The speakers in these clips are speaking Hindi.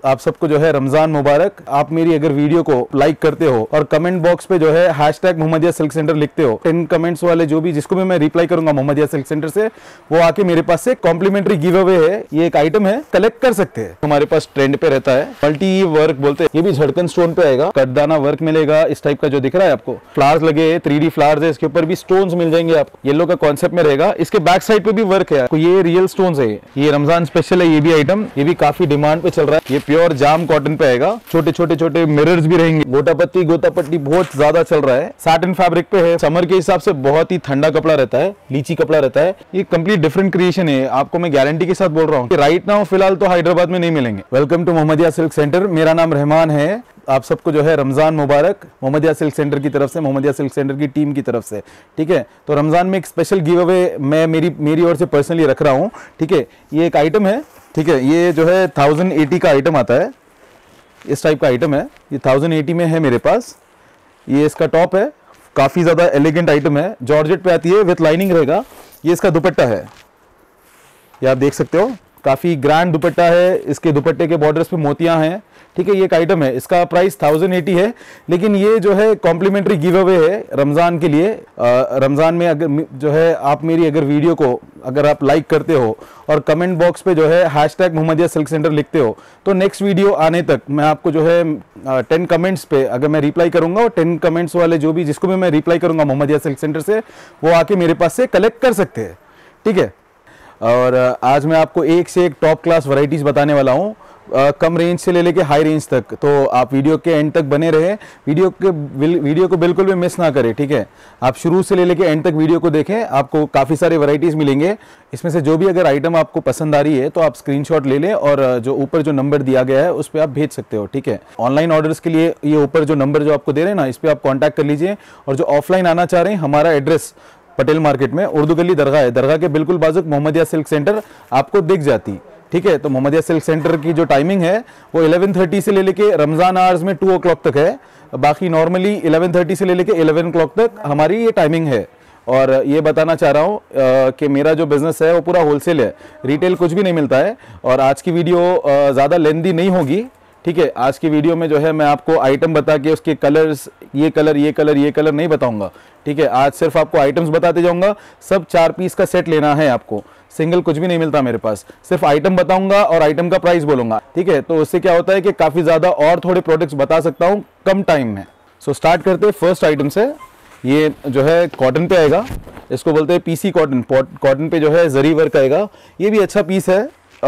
आप सबको जो है रमजान मुबारक। आप मेरी अगर वीडियो को लाइक करते हो और कमेंट बॉक्स पे जो है हैशटैग मोहम्मदिया सिल्क सेंटर लिखते हो, 10 कमेंट्स वाले जो भी जिसको भी मैं रिप्लाई करूंगा मोहम्मदिया सिल्क सेंटर से, वो आके मेरे पास से कॉम्प्लीमेंट्री गिव अवे है, ये एक आइटम है, कलेक्ट कर सकते हैं। हमारे पास ट्रेंड पे रहता है मल्टी वर्क बोलते हैं, ये भी झड़कन स्टोन पे आएगा, कटदाना वर्क मिलेगा इस टाइप का जो दिख रहा है आपको, फ्लावर्स लगे 3D फ्लावर्स है, इसके ऊपर भी स्टोन्स मिल जाएंगे आपको, येलो का कॉन्सेप्ट में रहेगा। इसके बैक साइड पे भी वर्क है, ये रियल स्टोन्स है, ये रमजान स्पेशल है। ये भी आइटम, ये भी काफी डिमांड पे चल रहा है। ये प्योर जाम कॉटन पे आएगा, छोटे छोटे मिरर्स भी रहेंगे, गोटापत्ती बहुत ज्यादा चल रहा है, सैटिन फैब्रिक पे है। समर के हिसाब से बहुत ही ठंडा कपड़ा रहता है, लीची कपड़ा रहता है। ये कंप्लीट डिफरेंट क्रिएशन है, आपको मैं गारंटी के साथ बोल रहा हूँ। राइट नाउ फिलहाल तो हैदराबाद में नहीं मिलेंगे। Welcome to Mohammadia silk centre, मेरा नाम रहमान है। आप सबको जो है रमजान मुबारक मोहम्मदिया सिल्क सेंटर की तरफ से, मोहम्मदिया सिल्क सेंटर की टीम की तरफ से। ठीक है, तो रमजान में एक स्पेशल गिव अवे मैं मेरी ओर से पर्सनली रख रहा हूँ। ठीक है, ये एक आइटम है। ठीक है, ये जो है 1080 का आइटम आता है, इस टाइप का आइटम है, ये 1080 में है मेरे पास। ये इसका टॉप है, काफी ज्यादा एलिगेंट आइटम है, जॉर्जेट पे आती है, विथ लाइनिंग रहेगा। ये इसका दुपट्टा है, ये आप देख सकते हो, काफी ग्रैंड दुपट्टा है, इसके दुपट्टे के बॉर्डर्स पे मोतियां हैं। ठीक है, ये एक आइटम है, इसका प्राइस 1080 है, लेकिन ये जो है कॉम्प्लीमेंट्री गिव अवे है रमजान के लिए। रमजान में अगर जो है आप मेरी अगर वीडियो को अगर आप लाइक करते हो और कमेंट बॉक्स पे जो है हैशटैग मोहम्मदिया सिल्क सेंटर लिखते हो, तो नेक्स्ट वीडियो आने तक मैं आपको जो है 10 कमेंट्स पे अगर मैं रिप्लाई करूंगा, और 10 कमेंट्स वाले जो भी जिसको भी मैं रिप्लाई करूंगा मोहम्मदिया सिल्क सेंटर से, वो आके मेरे पास से कलेक्ट कर सकते हैं। ठीक है, और आज मैं आपको एक से एक टॉप क्लास वैरायटीज बताने वाला हूँ, कम रेंज से ले लेके हाई रेंज तक। तो आप वीडियो के एंड तक बने रहे, वीडियो को बिल्कुल भी मिस ना करें। ठीक है, आप शुरू से ले लेके एंड तक वीडियो को देखें, आपको काफ़ी सारे वैरायटीज़ मिलेंगे। इसमें से जो भी अगर आइटम आपको पसंद आ रही है तो आप स्क्रीनशॉट ले लें, और जो ऊपर जो नंबर दिया गया है उस पर आप भेज सकते हो। ठीक है, ऑनलाइन ऑर्डर्स के लिए ये ऊपर जो नंबर जो आपको दे रहे हैं ना, इस पर आप कॉन्टैक्ट कर लीजिए। और जो ऑफलाइन आना चाह रहे हैं, हमारा एड्रेस पटेल मार्केट में उर्दू गली दरगाह है, दरगाह के बिल्कुल बाजू मोहम्मदिया सिल्क सेंटर आपको दिख जाती। ठीक है, तो मोहम्मदिया सिल्क सेंटर की जो टाइमिंग है वो 11:30 से ले लेके रमजान आवर्स में 2 o'clock तक है, बाकी नॉर्मली 11:30 से ले लेके 11 o'clock तक हमारी ये टाइमिंग है। और ये बताना चाह रहा हूँ कि मेरा जो बिजनेस है वो पूरा होलसेल है, रिटेल कुछ भी नहीं मिलता है। और आज की वीडियो ज़्यादा लेंदी नहीं होगी। ठीक है, आज की वीडियो में जो है मैं आपको आइटम बता के उसके कलर्स, ये कलर नहीं बताऊंगा। ठीक है, आज सिर्फ आपको आइटम्स बताते जाऊंगा। सब 4 पीस का सेट लेना है आपको, सिंगल कुछ भी नहीं मिलता मेरे पास, सिर्फ आइटम बताऊंगा और आइटम का प्राइस बोलूंगा। ठीक है, तो उससे क्या होता है कि काफ़ी ज़्यादा और थोड़े प्रोडक्ट्स बता सकता हूँ कम टाइम में। सो स्टार्ट करते हैं फर्स्ट आइटम से। ये जो है कॉटन पे आएगा, इसको बोलते हैं पीसी कॉटन। कॉटन पे जो है जरी वर्क आएगा, ये भी अच्छा पीस है,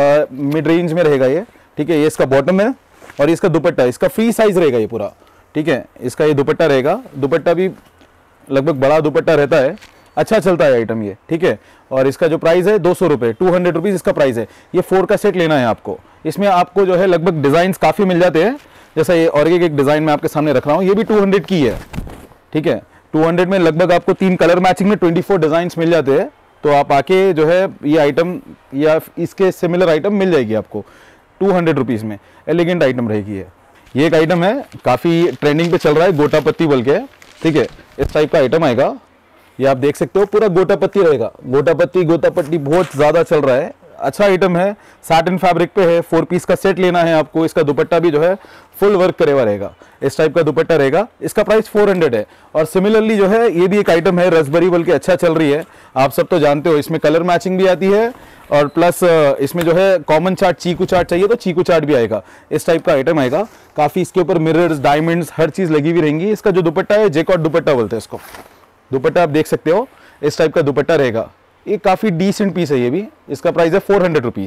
मिड रेंज में रहेगा ये। ठीक है, ये इसका बॉटम है और इसका दुपट्टा, इसका फ्री साइज रहेगा ये पूरा। ठीक है, इसका ये दुपट्टा रहेगा, दुपट्टा भी लगभग बड़ा दुपट्टा रहता है, अच्छा चलता है आइटम ये। ठीक है, और इसका जो प्राइस है 200 रुपये, 200 रुपीज़ इसका प्राइस है। ये 4 का सेट लेना है आपको। इसमें आपको जो है लगभग डिज़ाइंस काफ़ी मिल जाते हैं, जैसा ये और एक डिज़ाइन मैं आपके सामने रख रहा हूँ, ये भी 200 की है। ठीक है, 200 में लगभग आपको 3 कलर मैचिंग में 24 डिज़ाइंस मिल जाते हैं। तो आप आके जो है ये आइटम या इसके सिमिलर आइटम मिल जाएगी आपको 200 रुपीज़ में, एलिगेंट आइटम रहेगी ये एक आइटम है, काफ़ी ट्रेंडिंग पे चल रहा है, गोटापत्ती बोल के। ठीक है, इस टाइप का आइटम आएगा, ये आप देख सकते हो, पूरा गोटापत्ती रहेगा, गोटापत्ती बहुत ज़्यादा चल रहा है, अच्छा आइटम है, सैटिन फैब्रिक पे है। 4 पीस का सेट लेना है आपको। इसका दुपट्टा भी जो है फुल वर्क करे हुआ रहेगा, इस टाइप का दुपट्टा रहेगा। इसका प्राइस 400 है। और सिमिलरली जो है ये भी एक आइटम है, रसबरी बोल के अच्छा चल रही है, आप सब तो जानते हो। इसमें कलर मैचिंग भी आती है, और प्लस इसमें जो है कॉमन चार्ट, चीकू चार्ट चाहिए तो चीकू चार्ट भी आएगा, इस टाइप का आइटम आएगा। काफ़ी इसके ऊपर मिरर्स, डायमंड्स, हर चीज़ लगी हुई रहेंगी। इसका जो दुपट्टा है, जेकॉट दुपट्टा बोलते हैं इसको, दुपट्टा आप देख सकते हो, इस टाइप का दुपट्टा रहेगा। ये काफ़ी डिसेंट पीस है ये भी, इसका प्राइस है 400 रुपीज़।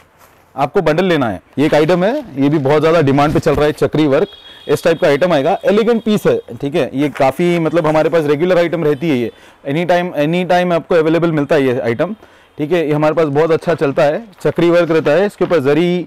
आपको बंडल लेना है। ये एक आइटम है, ये भी बहुत ज़्यादा डिमांड पे चल रहा है, चक्री वर्क, इस टाइप का आइटम आएगा, एलिगेंट पीस है। ठीक है, ये काफ़ी मतलब हमारे पास रेगुलर आइटम रहती है, ये एनी टाइम आपको अवेलेबल मिलता है ये आइटम। ठीक है, ये हमारे पास बहुत अच्छा चलता है, चक्री वर्क रहता है, इसके ऊपर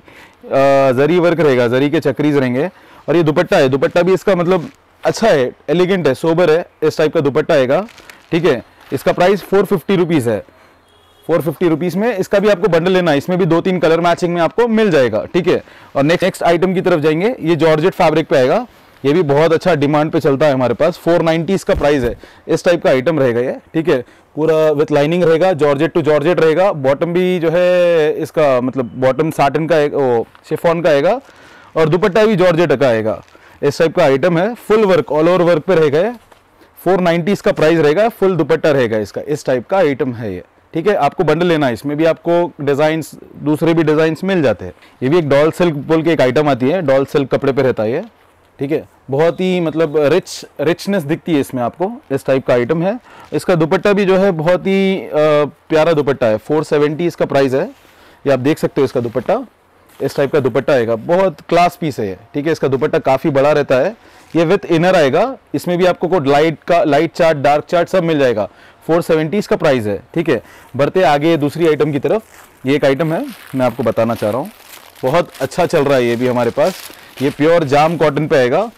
जरी वर्क रहेगा, जरी के चक्रीज रहेंगे। और ये दुपट्टा है, दुपट्टा भी इसका मतलब अच्छा है, एलिगेंट है, सोबर है, इस टाइप का दुपट्टा आएगा। ठीक है, इसका प्राइस 450 रुपीज़ है। 450 रुपीज़ में इसका भी आपको बंडल लेना है, इसमें भी 2-3 कलर मैचिंग में आपको मिल जाएगा। ठीक है, और नेक्स्ट आइटम की तरफ जाएंगे। ये जॉर्जेट फैब्रिक पे आएगा, ये भी बहुत अच्छा डिमांड पे चलता है हमारे पास। 490 इसका प्राइस है, इस टाइप का आइटम रहेगा ये। ठीक है, पूरा विथ लाइनिंग रहेगा, जॉर्जेट टू जॉर्जेट रहेगा। बॉटम भी जो है इसका मतलब बॉटम साटन का, शिफॉन का आएगा। और दुपट्टा भी जॉर्जेट का आएगा। इस टाइप का आइटम है, full work all over work पे रहेगा। 490 इसका प्राइस रहेगा, फुल दुपट्टा रहेगा इसका। इस टाइप का आइटम है ये, ठीक है। आपको बंडल लेना है, इसमें भी आपको डिजाइन्स, दूसरे भी डिजाइन्स मिल जाते हैं। ये भी एक डॉल सिल्क बोल के एक आइटम आती है, डॉल सिल्क कपड़े पे रहता है ये, ठीक है। बहुत ही मतलब रिचनेस दिखती है इसमें आपको। इस टाइप का आइटम है। इसका दुपट्टा भी जो है बहुत ही प्यारा दुपट्टा है। 470 इसका प्राइस है, ये आप देख सकते हो। इसका दुपट्टा इस टाइप का दुपट्टा आएगा, बहुत क्लास पीस है ये, ठीक है। इसका दुपट्टा काफ़ी बड़ा रहता है। ये विथ इनर आएगा, इसमें भी आपको code light chart, dark chart सब मिल जाएगा। 470 इसका प्राइस है, ठीक है। बढ़ते आगे दूसरी आइटम की तरफ। ये एक आइटम है, मैं आपको बताना चाह रहा हूँ, बहुत अच्छा चल रहा है ये भी हमारे पास। ये प्योर जाम कॉटन पे आएगा।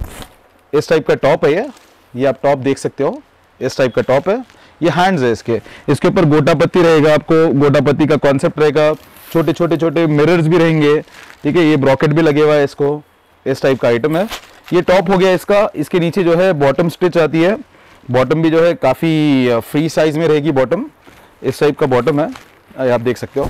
इस टाइप का टॉप है ये आप टॉप देख सकते हो। इस टाइप का टॉप है। ये हैंड्स है इसके ऊपर गोटा पत्ती रहेगा, आपको गोटा पत्ती का कॉन्सेप्ट रहेगा। छोटे छोटे मिरर्स भी रहेंगे, ठीक है। ये ब्रॉकेट भी लगे हुआ है इसको। इस टाइप का आइटम है। ये टॉप हो गया इसका। इसके नीचे जो है बॉटम स्टिच आती है। बॉटम भी जो है काफ़ी फ्री साइज में रहेगी बॉटम। इस टाइप का बॉटम है, आप देख सकते हो।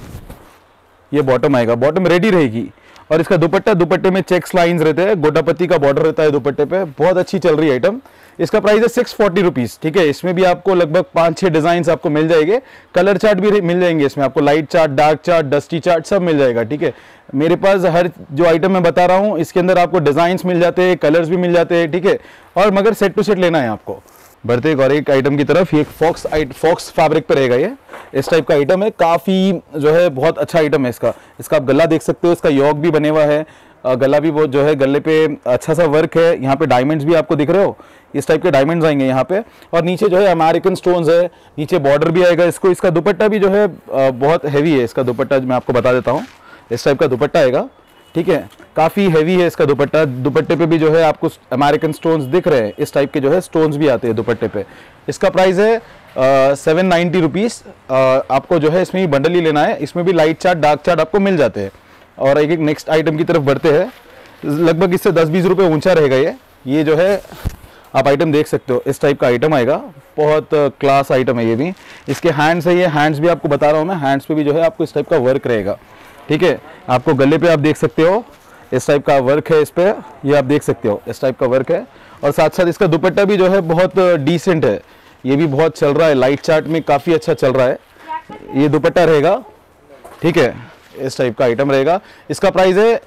ये बॉटम आएगा, बॉटम रेडी रहेगी। और इसका दुपट्टे में चेक्स लाइंस रहते हैं, गोटापत्ती का बॉर्डर रहता है दुपट्टे पे। बहुत अच्छी चल रही है आइटम। इसका प्राइस है 640 रुपीज़, ठीक है। इसमें भी आपको लगभग 5-6 डिजाइन आपको मिल जाएंगे। कलर चार्ट भी मिल जाएंगे इसमें आपको, light chart, dark chart, dusty chart सब मिल जाएगा, ठीक है। मेरे पास हर जो आइटम मैं बता रहा हूँ इसके अंदर आपको डिजाइन मिल जाते हैं, कलर्स भी मिल जाते हैं, ठीक है। और मगर सेट टू सेट लेना है आपको। बढ़ते एक और एक आइटम की तरफ। ये फॉक्स फैब्रिक पे रहेगा ये। इस टाइप का आइटम है, काफ़ी जो है बहुत अच्छा आइटम है इसका आप गला देख सकते हो। इसका यॉक भी बने हुआ है, गला भी वो जो है गले पे अच्छा सा वर्क है। यहाँ पे डायमंड्स भी आपको दिख रहे हो, इस टाइप के डायमंड्स आएंगे यहाँ पे। और नीचे जो है अमेरिकन स्टोन्स है, नीचे बॉर्डर भी आएगा इसको। इसका दुपट्टा भी जो है बहुत हैवी है। इसका दुपट्टा मैं आपको बता देता हूँ, इस टाइप का दुपट्टा आएगा, ठीक है। काफ़ी हैवी है इसका दुपट्टा। दुपट्टे पे भी जो है आपको अमेरिकन स्टोन्स दिख रहे हैं, इस टाइप के जो है स्टोन्स भी आते हैं दुपट्टे पे। इसका प्राइस है 790 रुपीज़। आपको जो है इसमें ही बंडल ही लेना है। इसमें भी लाइट चार्ट, डार्क चार्ट आपको मिल जाते हैं। और एक नेक्स्ट आइटम की तरफ बढ़ते हैं। लगभग इससे 10-20 रुपये ऊंचा रहेगा ये जो है आप आइटम देख सकते हो। इस टाइप का आइटम आएगा, बहुत क्लास आइटम है ये भी। इसके हैंड्स है, ये हैंड्स भी आपको बता रहा हूँ मैं। हैंड्स पे भी जो है आपको इस टाइप का वर्क रहेगा, ठीक है। आपको गले पे आप देख सकते हो इस टाइप का वर्क है इस पे, ये आप देख सकते हो इस टाइप का वर्क है। और साथ साथ इसका दुपट्टा भी जो है बहुत डिसेंट है, ये भी बहुत चल रहा है। लाइट चार्ट में काफ़ी अच्छा चल रहा है ये दुपट्टा रहेगा, ठीक है। इस टाइप का आइटम रहेगा। इसका प्राइस है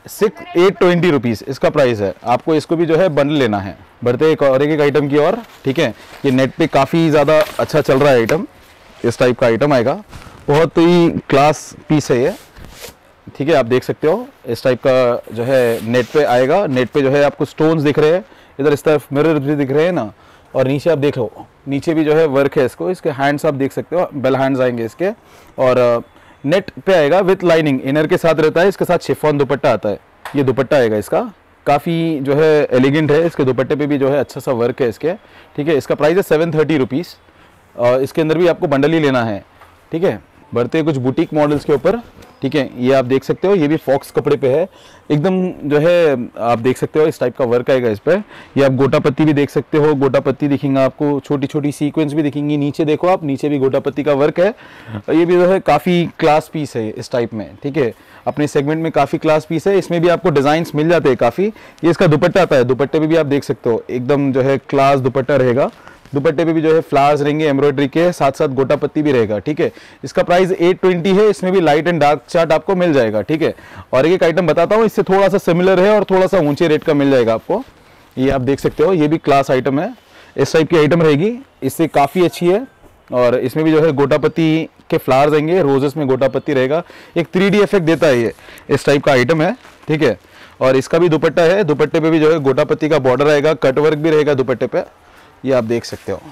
820 रुपीज़ इसका प्राइस है। आपको इसको भी जो है बंडल लेना है। बढ़ते एक और एक आइटम की और, ठीक है। ये नेट पे काफ़ी ज़्यादा अच्छा चल रहा है आइटम। इस टाइप का आइटम आएगा, बहुत ही क्लास पीस है ये, ठीक है। आप देख सकते हो इस टाइप का जो है नेट पे आएगा। नेट पे जो है आपको स्टोन्स दिख रहे हैं, इधर इस तरफ मिरर भी दिख रहे हैं ना। और नीचे आप देख लो, नीचे भी जो है वर्क है इसको। इसके हैंड्स आप देख सकते हो, बेल हैंड्स आएंगे इसके। और नेट पे आएगा विथ लाइनिंग, इनर के साथ रहता है। इसके साथ शिफॉन दुपट्टा आता है। ये दुपट्टा आएगा इसका, काफ़ी जो है एलिगेंट है। इसके दुपट्टे पे भी जो है अच्छा सा वर्क है इसके, ठीक है। इसका प्राइस है 730 रुपीज़। इसके अंदर भी आपको बंडल ही लेना है, ठीक है। बढ़ते हैं कुछ बुटीक मॉडल्स के ऊपर, ठीक है। ये आप देख सकते हो, ये भी फॉक्स कपड़े पे है एकदम जो है। आप देख सकते हो इस टाइप का वर्क आएगा इस पर। ये आप गोटा पत्ती भी देख सकते हो, गोटा पत्ती दिखेंगे आपको, छोटी छोटी सीक्वेंस भी दिखेंगी। नीचे देखो आप, नीचे भी गोटा पत्ती का वर्क है। ये भी जो है काफ़ी क्लास पीस है इस टाइप में, ठीक है। अपने सेगमेंट में काफ़ी क्लास पीस है। इसमें भी आपको डिज़ाइंस मिल जाते हैं काफ़ी। ये इसका दुपट्टा आता है, दुपट्टे पर भी आप देख सकते हो एकदम जो है क्लास दुपट्टा रहेगा। दुपट्टे पे भी जो है फ्लावर्स रहेंगे एम्ब्रॉयडरी के, साथ साथ गोटा पत्ती भी रहेगा, ठीक है। इसका प्राइस 820 है। इसमें भी लाइट एंड डार्क चार्ट आपको मिल जाएगा, ठीक है। और एक आइटम बताता हूँ, इससे थोड़ा सा सिमिलर है और थोड़ा सा ऊंचे रेट का मिल जाएगा आपको। ये आप देख सकते हो, ये भी क्लास आइटम है। इस टाइप की आइटम रहेगी, इससे काफ़ी अच्छी है। और इसमें भी जो है गोटा पत्ती के फ्लावर्स आएंगे, रोजेस में गोटा पत्ती रहेगा। एक 3D इफेक्ट देता है ये, इस टाइप का आइटम है, ठीक है। और इसका भी दुपट्टा है, दुपट्टे पे भी जो है गोटा पत्ती का बॉर्डर आएगा, कट वर्क भी रहेगा दुपट्टे पे। ये आप देख सकते हो,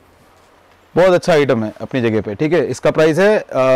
बहुत अच्छा आइटम है अपनी जगह पे, ठीक है। इसका प्राइस है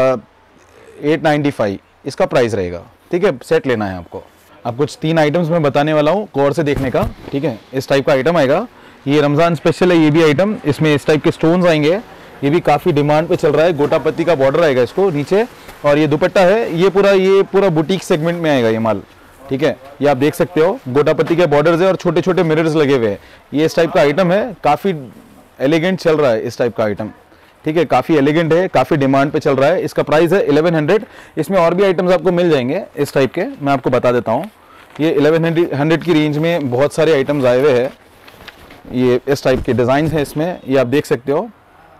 895 इसका प्राइस रहेगा, ठीक है। सेट लेना है आपको। अब कुछ 3 आइटम्स मैं बताने वाला हूँ गौर से देखने का, ठीक है। इस टाइप का आइटम आएगा, ये रमज़ान स्पेशल है ये भी आइटम। इसमें इस टाइप के स्टोन्स आएंगे, ये भी काफ़ी डिमांड पे चल रहा है। गोटा पत्ती का बॉर्डर आएगा इसको नीचे, और ये दुपट्टा है। ये पूरा बुटीक सेगमेंट में आएगा ये माल, ठीक है। ये आप देख सकते हो, गोटा पत्ती के बॉर्डर्स है और छोटे छोटे मिरर्स लगे हुए हैं। ये इस टाइप का आइटम है, काफ़ी एलिगेंट चल रहा है इस टाइप का आइटम, ठीक है। काफ़ी एलिगेंट है, काफ़ी डिमांड पे चल रहा है। इसका प्राइस है 1100। इसमें और भी आइटम्स आपको मिल जाएंगे इस टाइप के, मैं आपको बता देता हूँ। ये 1100 की रेंज में बहुत सारे आइटम्स आए हुए हैं। ये इस टाइप के डिज़ाइन है इसमें, ये आप देख सकते हो।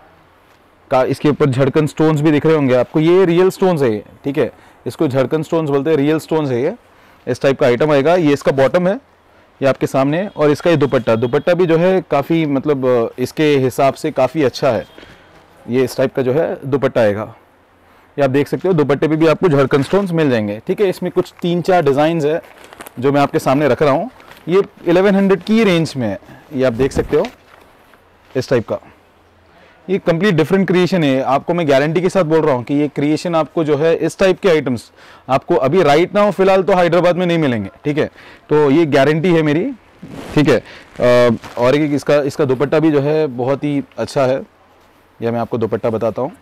इसके ऊपर झड़कन स्टोन्स भी दिख रहे होंगे आपको, ये रियल स्टोन्स है ये, ठीक है, इसको झड़कन स्टोन्स बोलते हैं, रियल स्टोन्स है ये। इस टाइप का आइटम आएगा। ये इसका बॉटम है, ये आपके सामने, और इसका ये दुपट्टा भी जो है काफ़ी मतलब इसके हिसाब से काफ़ी अच्छा है। ये इस टाइप का जो है दुपट्टा आएगा, ये आप देख सकते हो। दुपट्टे पे भी आपको झड़कन स्टोन्स मिल जाएंगे, ठीक है। इसमें कुछ 3-4 डिज़ाइंस है जो मैं आपके सामने रख रहा हूँ। ये 1100 की रेंज में है, ये आप देख सकते हो इस टाइप का। ये कंप्लीट डिफरेंट क्रिएशन है, आपको मैं गारंटी के साथ बोल रहा हूँ कि ये क्रिएशन आपको जो है इस टाइप के आइटम्स आपको अभी राइट नाउ फिलहाल तो हैदराबाद में नहीं मिलेंगे, ठीक है। तो ये गारंटी है मेरी, ठीक है। और इसका दुपट्टा भी जो है बहुत ही अच्छा है। यह मैं आपको दुपट्टा बताता हूँ,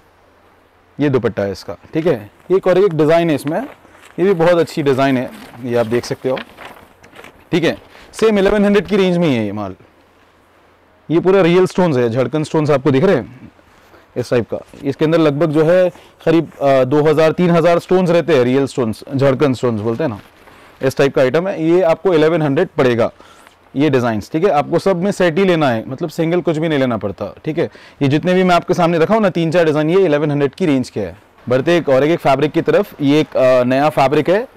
ये दुपट्टा है इसका, ठीक है। एक और एक डिज़ाइन है इसमें, ये भी बहुत अच्छी डिज़ाइन है, ये आप देख सकते हो, ठीक है। सेम 1100 की रेंज में ही है ये माल। ये पूरा रियल स्टोन्स है, झड़कन स्टोन्स आपको दिख रहे हैं इस टाइप का। इसके अंदर लगभग जो है करीब 2000-3000 स्टोन्स रहते हैं, रियल स्टोन्स, झड़कन स्टोन्स बोलते हैं ना, इस टाइप का आइटम है। ये आपको 1100 पड़ेगा ये डिज़ाइंस, ठीक है। आपको सब में सेट ही लेना है, मतलब सिंगल कुछ भी नहीं लेना पड़ता, ठीक है। ये जितने भी मैं आपके सामने रखा हूँ ना 3-4 डिज़ाइन, ये 1100 की रेंज के है। बढ़ते एक और एक फैब्रिक की तरफ। ये एक नया फैब्रिक है,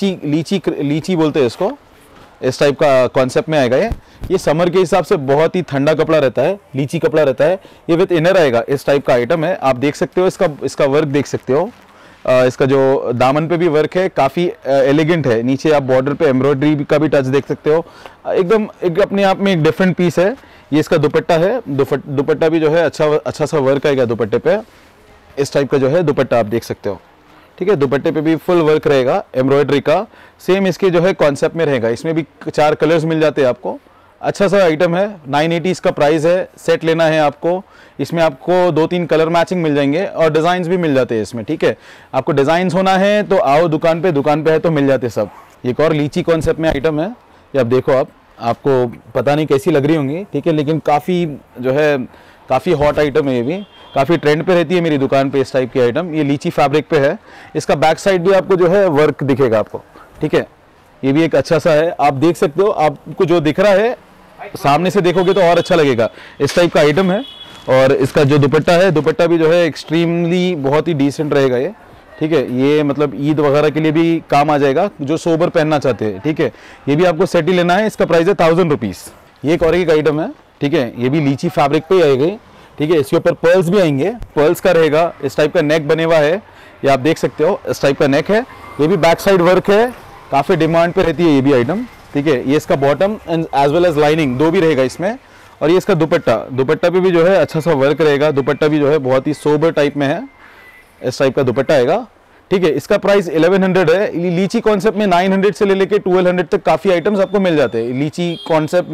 लीची बोलते हैं इसको, इस टाइप का कॉन्सेप्ट में आएगा ये समर के हिसाब से बहुत ही ठंडा कपड़ा रहता है, लीची कपड़ा रहता है। ये विद इनर आएगा, इस टाइप का आइटम है। आप देख सकते हो इसका वर्क देख सकते हो। इसका जो दामन पे भी वर्क है काफ़ी एलिगेंट है। नीचे आप बॉर्डर पे एम्ब्रॉयडरी का भी टच देख सकते हो, एकदम एक अपने आप में एक डिफरेंट पीस है। ये इसका दुपट्टा है, दुपट्टा भी जो है अच्छा सा वर्क आएगा दुपट्टे पे, इस टाइप का जो है दुपट्टा आप देख सकते हो, ठीक है। दुपट्टे पे भी फुल वर्क रहेगा एम्ब्रॉयडरी का, सेम इसके जो है कॉन्सेप्ट में रहेगा। इसमें भी 4 कलर्स मिल जाते हैं आपको, अच्छा सा आइटम है। 980 इसका प्राइस है। सेट लेना है आपको, इसमें आपको 2-3 कलर मैचिंग मिल जाएंगे और डिज़ाइंस भी मिल जाते हैं इसमें, ठीक है। आपको डिज़ाइंस होना है तो आओ दुकान पे है तो मिल जाते सब। एक और लीची कॉन्सेप्ट में आइटम है, ये आप देखो, आपको पता नहीं कैसी लग रही होंगी, ठीक है, लेकिन काफ़ी जो है काफ़ी हॉट आइटम है। ये भी काफ़ी ट्रेंड पे रहती है मेरी दुकान पे इस टाइप की आइटम। ये लीची फैब्रिक पे है, इसका बैक साइड भी आपको जो है वर्क दिखेगा आपको, ठीक है। ये भी एक अच्छा सा है, आप देख सकते हो। आपको जो दिख रहा है सामने से देखोगे तो और अच्छा लगेगा, इस टाइप का आइटम है। और इसका जो दुपट्टा है, दुपट्टा भी जो है एक्सट्रीमली बहुत ही डिसेंट रहेगा ये, ठीक है। ये मतलब ईद वगैरह के लिए भी काम आ जाएगा जो सोबर पहनना चाहते हैं, ठीक है। ये भी आपको सेट ही लेना है, इसका प्राइस है 1000 रुपीज़। ये एक और एक आइटम है, ठीक है। ये भी लीची फैब्रिक पे ही आएगी, ठीक है। इसके ऊपर पर्ल्स भी आएंगे, पर्ल्स का रहेगा, इस टाइप का नेक बने हुआ है, ये आप देख सकते हो, इस टाइप का नेक है। ये भी बैक साइड वर्क है, काफ़ी डिमांड पे रहती है ये भी आइटम, ठीक है। ये इसका bottom and as well as lining दो भी रहेगा इसमें। और ये इसका दुपट्टा पे भी जो है अच्छा सा वर्क रहेगा। दुपट्टा भी जो है बहुत ही सोबर टाइप में है, इस टाइप का दुपट्टा आएगा, ठीक है। इसका प्राइस 1100 है। लीची कॉन्सेप्ट में 900 से ले लेके 1200 तक काफ़ी आइटम्स आपको मिल जाते हैं। लीची कॉन्सेप्ट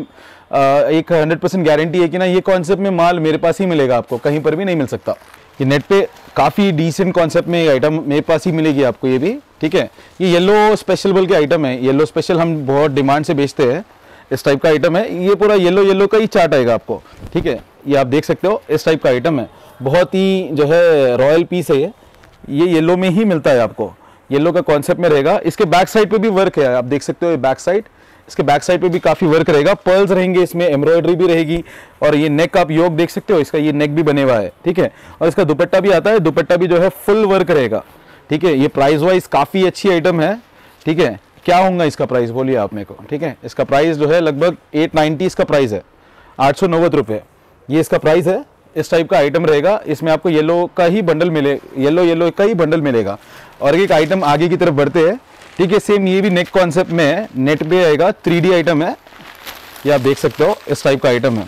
एक 100% गारंटी है कि ना ये कॉन्सेप्ट में माल मेरे पास ही मिलेगा, आपको कहीं पर भी नहीं मिल सकता। ये नेट पे काफ़ी डिसेंट कॉन्सेप्ट में आइटम मेरे पास ही मिलेगी आपको, ये भी, ठीक है। ये येलो स्पेशल बोल के आइटम है, येलो स्पेशल हम बहुत डिमांड से बेचते हैं, इस टाइप का आइटम है। ये पूरा येलो का ही चार्ट आएगा आपको, ठीक है। ये आप देख सकते हो, इस टाइप का आइटम है, बहुत ही जो है रॉयल पीस है ये येलो में ही मिलता है आपको, येलो का कॉन्सेप्ट में रहेगा। इसके बैक साइड पे भी वर्क है, आप देख सकते हो, ये बैक साइड, इसके बैक साइड पे भी काफ़ी वर्क रहेगा, पर्ल्स रहेंगे इसमें, एम्ब्रॉयडरी भी रहेगी। और ये नेक आप योग देख सकते हो, इसका ये नेक भी बने हुआ है, ठीक है। और इसका दुपट्टा भी आता है, दुपट्टा भी जो है फुल वर्क रहेगा, ठीक है। ये प्राइस वाइज काफ़ी अच्छी आइटम है, ठीक है। क्या होगा इसका प्राइस बोलिए आप मेरे को, ठीक है। इसका प्राइस जो है लगभग 890 इसका प्राइस है, 890 रुपये ये इसका प्राइस है। इस टाइप का आइटम रहेगा, इसमें आपको येलो का ही बंडल येलो का ही बंडल मिलेगा। और एक आइटम आगे की तरफ बढ़ते हैं, ठीक है। सेम ये भी नेक कॉन्सेप्ट में है, नेट पे आएगा, 3D आइटम है, ये आप देख सकते हो, इस टाइप का आइटम है,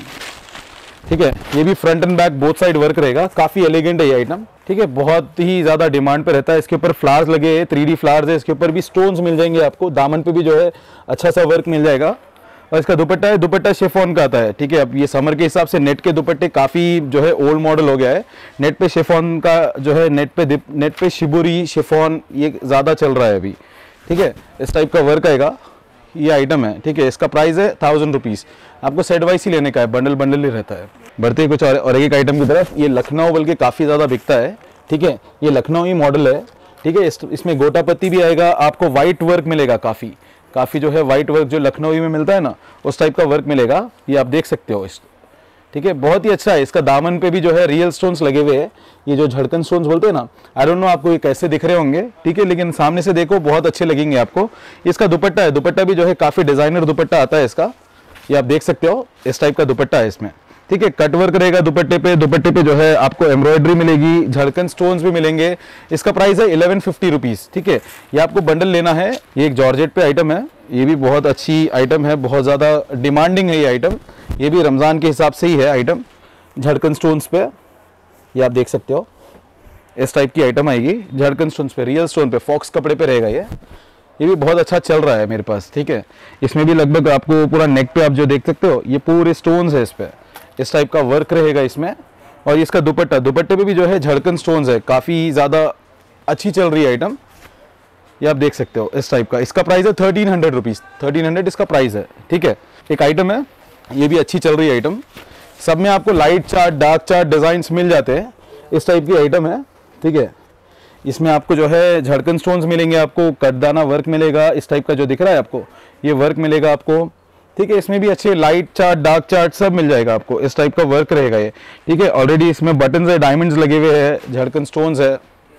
ठीक है। ये भी front and back both side work रहेगा, काफ़ी एलिगेंट है ये आइटम, ठीक है। बहुत ही ज़्यादा डिमांड पे रहता है। इसके ऊपर फ्लावर्स लगे हैं, 3D फ्लावर्स है, इसके ऊपर भी स्टोन्स मिल जाएंगे आपको, दामन पे भी जो है अच्छा सा वर्क मिल जाएगा। और इसका दुपट्टा है, दुपट्टा शिफॉन का आता है, ठीक है। अब ये समर के हिसाब से नेट के दुपट्टे काफ़ी जो है ओल्ड मॉडल हो गया है। नेट पे शिफॉन का जो है नेट पे शिबोरी शिफॉन ये ज़्यादा चल रहा है अभी, ठीक है। इस टाइप का वर्क आएगा, ये आइटम है, ठीक है। इसका प्राइस है 1000 रुपीज़। आपको सेट वाइज ही लेने का है, बंडल ही रहता है। बढ़ते ही कुछ और एक आइटम की तरफ, ये लखनऊ बल्कि काफ़ी ज़्यादा बिकता है, ठीक है। ये लखनऊ ही मॉडल है, ठीक है। इसमें गोटा पत्ती भी आएगा, आपको वाइट वर्क मिलेगा, काफ़ी काफ़ी जो है वाइट वर्क जो लखनऊ में मिलता है ना, उस टाइप का वर्क मिलेगा। ये आप देख सकते हो इस, ठीक है, बहुत ही अच्छा है। इसका दामन पे भी जो है रियल स्टोन्स लगे हुए हैं, ये जो झड़कन स्टोन्स बोलते हैं ना, आई डोंट नो आपको ये कैसे दिख रहे होंगे, ठीक है, लेकिन सामने से देखो बहुत अच्छे लगेंगे आपको। इसका दुपट्टा है, दुपट्टा भी जो है काफ़ी डिज़ाइनर दुपट्टा आता है इसका, ये आप देख सकते हो, इस टाइप का दुपट्टा है इसमें, ठीक है। कट वर्क रहेगा दुपट्टे पे, दुपट्टे पे जो है आपको एम्ब्रॉयडरी मिलेगी, झड़कन स्टोन्स भी मिलेंगे। इसका प्राइस है 1150 रुपीज़, ठीक है। ये आपको बंडल लेना है। ये एक जॉर्जेट पे आइटम है, ये भी बहुत अच्छी आइटम है, बहुत ज़्यादा डिमांडिंग है ये आइटम। ये भी रमज़ान के हिसाब से ही है आइटम, झड़कन स्टोन्स पे, ये आप देख सकते हो, इस टाइप की आइटम आएगी झड़कन स्टोन्स पे, रियल स्टोन पे, फॉक्स कपड़े पे रहेगा ये भी बहुत अच्छा चल रहा है मेरे पास, ठीक है। इसमें भी लगभग आपको पूरा नेक पे आप जो देख सकते हो, ये पूरे स्टोन्स है इस पे, इस टाइप का वर्क रहेगा इसमें। और इसका दुपट्टा, दुपट्टे पे भी जो है झड़कन स्टोन्स है, काफ़ी ज़्यादा अच्छी चल रही है आइटम, ये आप देख सकते हो इस टाइप का। इसका प्राइस है 1300 रुपीज़, 1300 इसका प्राइस है, ठीक है। एक आइटम है, ये भी अच्छी चल रही है आइटम। सब में आपको light chart, dark chart designs मिल जाते हैं, इस टाइप की आइटम है, ठीक है। इसमें आपको जो है झड़कन स्टोन्स मिलेंगे, आपको कटदाना वर्क मिलेगा, इस टाइप का जो दिख रहा है आपको, ये वर्क मिलेगा आपको, ठीक है। इसमें भी अच्छे लाइट चार्ट, डार्क चार्ट सब मिल जाएगा आपको, इस टाइप का वर्क रहेगा ये, ठीक है। ऑलरेडी इसमें बटन्स है, डायमंड्स लगे हुए हैं, झड़कन स्टोन्स है,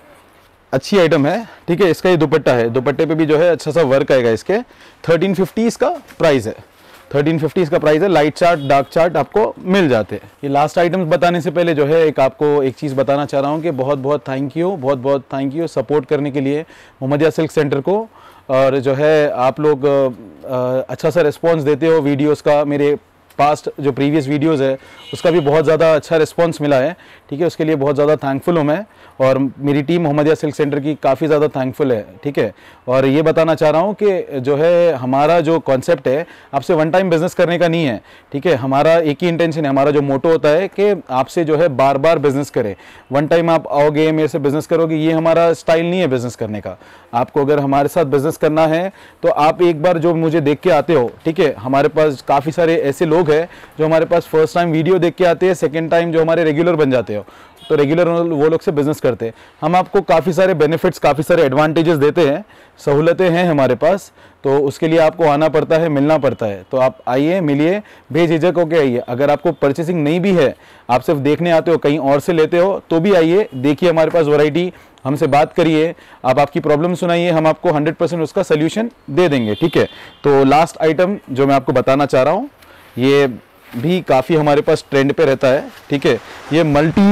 अच्छी आइटम है, ठीक है। इसका ये दुपट्टा है, दुपट्टे पे भी जो है अच्छा सा वर्क आएगा इसके। 1350 इसका प्राइस है, 1350 इसका प्राइस है। लाइट चार्ट, डार्क चार्ट आपको मिल जाते हैं। ये लास्ट आइटम्स बताने से पहले जो है एक आपको एक चीज़ बताना चाह रहा हूँ कि बहुत बहुत थैंक यू, बहुत बहुत थैंक यू सपोर्ट करने के लिए मोहम्मदिया सिल्क सेंटर को। और जो है आप लोग अच्छा सा रिस्पॉन्स देते हो वीडियोस का, मेरे पास्ट जो प्रीवियस वीडियोस है उसका भी बहुत ज़्यादा अच्छा रिस्पांस मिला है, ठीक है। उसके लिए बहुत ज़्यादा थैंकफुल हूँ मैं, और मेरी टीम मोहम्मदिया सिल्क सेंटर की काफ़ी ज़्यादा थैंकफुल है, ठीक है। और ये बताना चाह रहा हूँ कि जो है हमारा जो कॉन्सेप्ट है आपसे वन टाइम बिजनेस करने का नहीं है, ठीक है। हमारा एक ही इंटेंशन है, हमारा जो मोटो होता है कि आपसे जो है बार बार बिजनेस करें। वन टाइम आप आओगे मेरे से बिजनेस करोगे, ये हमारा स्टाइल नहीं है बिजनेस करने का। आपको अगर हमारे साथ बिजनेस करना है तो आप एक बार जो मुझे देख के आते हो, ठीक है। हमारे पास काफ़ी सारे ऐसे लोग हैं जो हमारे पास फर्स्ट टाइम वीडियो देख के आते हैं, सेकेंड टाइम जो हमारे रेगुलर बन जाते हो, तो रेगुलर वो लोग से बिजनेस करते हैं। हम आपको काफ़ी सारे बेनिफिट्स, काफ़ी सारे एडवांटेजेस देते हैं, सहूलतें हैं हमारे पास, तो उसके लिए आपको आना पड़ता है, मिलना पड़ता है। तो आप आइए, मिलिए, बेझिझक होके आइए। अगर आपको परचेसिंग नहीं भी है, आप सिर्फ देखने आते हो, कहीं और से लेते हो, तो भी आइए, देखिए हमारे पास वैरायटी, हमसे बात करिए, आप आपकी प्रॉब्लम सुनाइए, हम आपको 100% उसका सोल्यूशन दे देंगे, ठीक है। तो लास्ट आइटम जो मैं आपको बताना चाह रहा हूँ, ये भी काफ़ी हमारे पास ट्रेंड पे रहता है, ठीक है। ये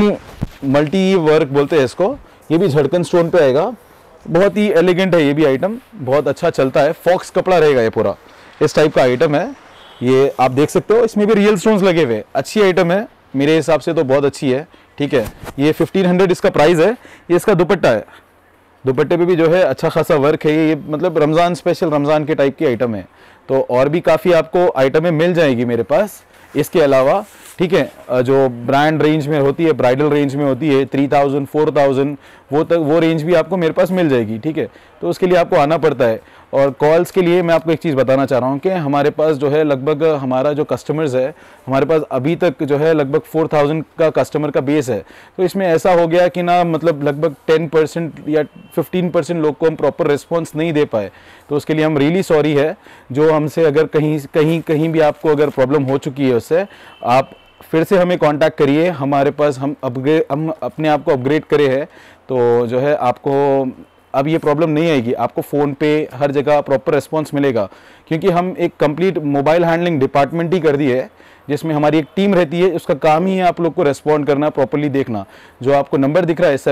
मल्टी वर्क बोलते हैं इसको, ये भी झड़कन स्टोन पे आएगा, बहुत ही एलिगेंट है ये भी आइटम, बहुत अच्छा चलता है। फॉक्स कपड़ा रहेगा ये पूरा, इस टाइप का आइटम है, ये आप देख सकते हो। इसमें भी रियल स्टोन्स लगे हुए, अच्छी आइटम है मेरे हिसाब से तो बहुत अच्छी है, ठीक है। ये 1500 इसका प्राइस है। ये इसका दुपट्टा है, दुपट्टे पे भी जो है अच्छा खासा वर्क है, ये मतलब रमज़ान स्पेशल, रमज़ान के टाइप की आइटम है। तो और भी काफ़ी आपको आइटमें मिल जाएगी मेरे पास इसके अलावा, ठीक है। जो ब्रांड रेंज में होती है, ब्राइडल रेंज में होती है 3000 4000 वो रेंज भी आपको मेरे पास मिल जाएगी, ठीक है। तो उसके लिए आपको आना पड़ता है। और कॉल्स के लिए मैं आपको एक चीज़ बताना चाह रहा हूँ कि हमारे पास जो है लगभग हमारा जो कस्टमर्स है, हमारे पास अभी तक जो है लगभग 4000 का कस्टमर का बेस है। तो इसमें ऐसा हो गया कि ना, मतलब लगभग 10% या 15% लोग को हम प्रॉपर रिस्पॉन्स नहीं दे पाए। तो उसके लिए हम रियली सॉरी है। जो हमसे अगर कहीं भी आपको अगर प्रॉब्लम हो चुकी है उससे, आप फिर से हमें कांटेक्ट करिए। हमारे पास हम अपने आप को अपग्रेड करे हैं, तो जो है आपको अब ये प्रॉब्लम नहीं आएगी। आपको फ़ोन पे हर जगह प्रॉपर रिस्पांस मिलेगा, क्योंकि हम एक कंप्लीट मोबाइल हैंडलिंग डिपार्टमेंट ही कर दी है, जिसमें हमारी एक टीम रहती है। उसका काम ही है आप लोग को रेस्पॉन्ड करना, प्रॉपर्ली देखना। जो आपको नंबर दिख रहा है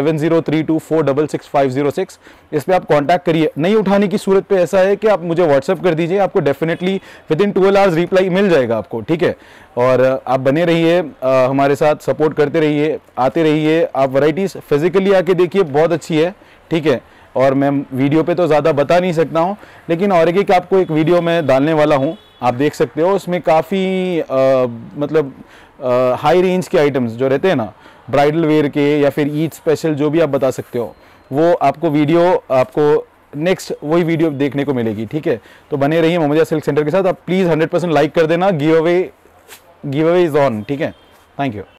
7032466506, इस पर आप कांटेक्ट करिए। नहीं उठाने की सूरत पे ऐसा है कि आप मुझे व्हाट्सअप कर दीजिए, आपको डेफिनेटली विदिन 12 आवर्स रिप्लाई मिल जाएगा आपको, ठीक है। और आप बने रहिए, हमारे साथ सपोर्ट करते रहिए, आते रहिए। आप वैरायटीज़ फिजिकली आके देखिए, बहुत अच्छी है, ठीक है। और मैं वीडियो पे तो ज़्यादा बता नहीं सकता हूँ, लेकिन और एक आपको एक वीडियो में डालने वाला हूँ, आप देख सकते हो। उसमें काफ़ी मतलब हाई रेंज के आइटम्स जो रहते हैं ना, ब्राइडल वेयर के या फिर ईद स्पेशल, जो भी आप बता सकते हो, वो आपको वीडियो आपको नेक्स्ट वही वीडियो देखने को मिलेगी, ठीक है। तो बने रहिए मोहम्मदिया सिल्क सेंटर के साथ। आप प्लीज़ 100% लाइक कर देना। गिव अवे इज़ ऑन, ठीक है। Thank you.